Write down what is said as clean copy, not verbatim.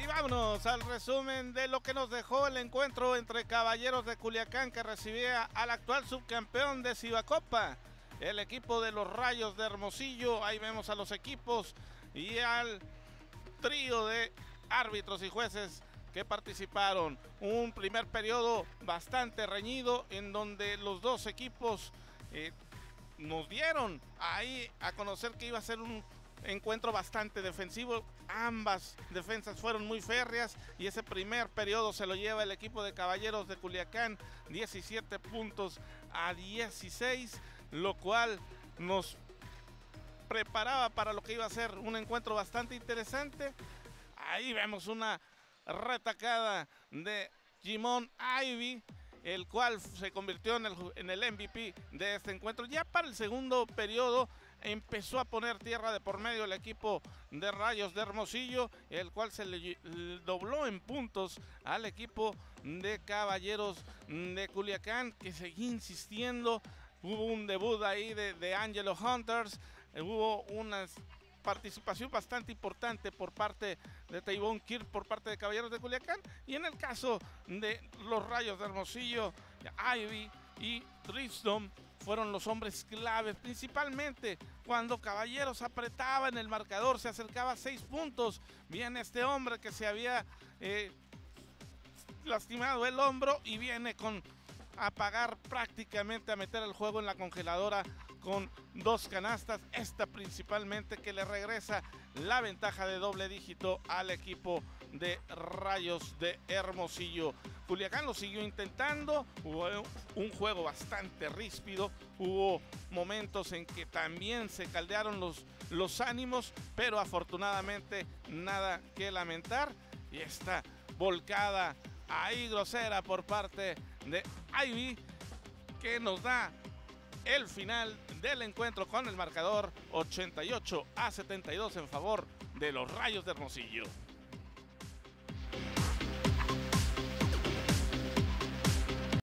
vámonos al resumen de lo que nos dejó el encuentro entre Caballeros de Culiacán, que recibía al actual subcampeón de Cibacopa, el equipo de los Rayos de Hermosillo. Ahí vemos a los equipos y al trío de árbitros y jueces que participaron. Un primer periodo bastante reñido en donde los dos equipos nos dieron ahí a conocer que iba a ser un encuentro bastante defensivo. Ambas defensas fueron muy férreas y ese primer periodo se lo lleva el equipo de Caballeros de Culiacán, 17 puntos a 16, lo cual nos preparaba para lo que iba a ser un encuentro bastante interesante. Ahí vemos una retacada de Jimon Ivy, el cual se convirtió en el MVP de este encuentro. Ya para el segundo periodo empezó a poner tierra de por medio el equipo de Rayos de Hermosillo, el cual se le dobló en puntos al equipo de Caballeros de Culiacán, que seguía insistiendo. Hubo un debut ahí de Angelo Hunters, hubo una participación bastante importante por parte de Tavon Kirk por parte de Caballeros de Culiacán, y en el caso de los Rayos de Hermosillo, Ivy y Tristan fueron los hombres claves, principalmente cuando Caballeros apretaba en el marcador, se acercaba a 6 puntos. Viene este hombre que se había lastimado el hombro y viene a pagar prácticamente, a meter el juego en la congeladora con 2 canastas, esta principalmente, que le regresa la ventaja de doble dígito al equipo de Rayos de Hermosillo. Culiacán lo siguió intentando, hubo un juego bastante ríspido, hubo momentos en que también se caldearon los ánimos, pero afortunadamente nada que lamentar, y esta volcada ahí grosera por parte de Ivy que nos da el final del encuentro con el marcador 88 a 72 en favor de los Rayos de Hermosillo.